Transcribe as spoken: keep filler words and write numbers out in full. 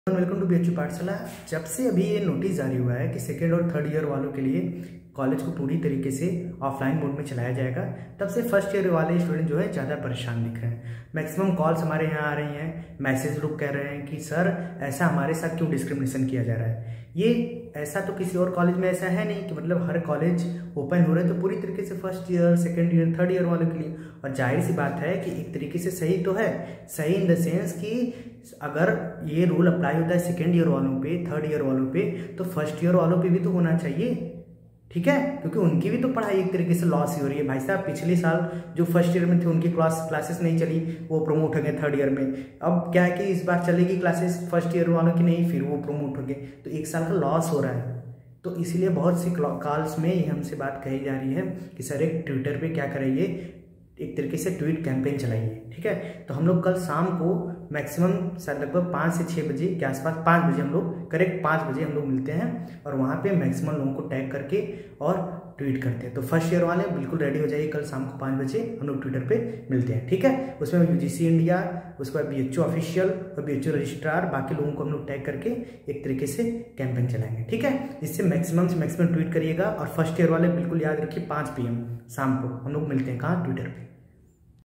Welcome to BHU पाठशाला। जब से अभी ये नोटिस जारी हुआ है कि सेकेंड और थर्ड ईयर वालों के लिए कॉलेज को पूरी तरीके से ऑफलाइन मोड में चलाया जाएगा, तब से फर्स्ट ईयर वाले स्टूडेंट जो है ज़्यादा परेशान दिख रहे हैं। मैक्सिमम कॉल्स हमारे यहाँ आ रही हैं, मैसेज लोग कह रहे हैं कि सर ऐसा हमारे साथ क्यों डिस्क्रिमिनेशन किया जा रहा है। ये ऐसा तो किसी और कॉलेज में ऐसा है नहीं कि मतलब हर कॉलेज ओपन हो रहे हैं तो पूरी तरीके से first year, second year, third year वालों के लिए। और जाहिर सी बात है कि एक तरीके से सही तो है, सही इन द सेंस कि अगर ये रूल अप्लाई होता है सेकेंड ईयर वालों पे, थर्ड ईयर वालों पे, तो फर्स्ट ईयर वालों पे भी तो होना चाहिए, ठीक है, क्योंकि उनकी भी तो पढ़ाई एक तरीके से लॉस ही हो रही है। भाई साहब पिछले साल जो फर्स्ट ईयर में थे उनकी क्लास क्लासेस नहीं चली, वो प्रमोट हो गए थर्ड ईयर में। अब क्या है कि इस बार चलेगी क्लासेस फर्स्ट ईयर वालों की नहीं, फिर वो प्रमोट हो गए, तो एक साल का लॉस हो रहा है। तो इसीलिए बहुत सी कॉल्स में ये हमसे बात कही जा रही है कि सर एक ट्विटर पे क्या करेंगे, एक तरीके से ट्वीट कैंपेन चलाइए, ठीक है। तो हम लोग कल शाम को मैक्सिमम शायद लगभग पाँच से छः बजे के आसपास, पाँच बजे हम लोग करेक्ट पाँच बजे हम लोग मिलते हैं और वहाँ पे मैक्सिमम लोगों को टैग करके और ट्वीट करते हैं। तो फर्स्ट ईयर वाले बिल्कुल रेडी हो जाइए, कल शाम को पाँच बजे हम लोग ट्विटर पे मिलते हैं, ठीक है। उसमें यूजीसी इंडिया, उसके बाद बीएचयू ऑफिशियल और बीएचयू रजिस्ट्रार, बाकी लोगों को हम लोग टैग करके एक तरीके से कैंपेन चलाएंगे, ठीक है। इससे मैक्सिमम से मैक्सिमम ट्वीट करिएगा। और फर्स्ट ईयर वाले बिल्कुल याद रखिए पाँच पी एम शाम को हम लोग मिलते हैं, कहाँ, ट्विटर पर।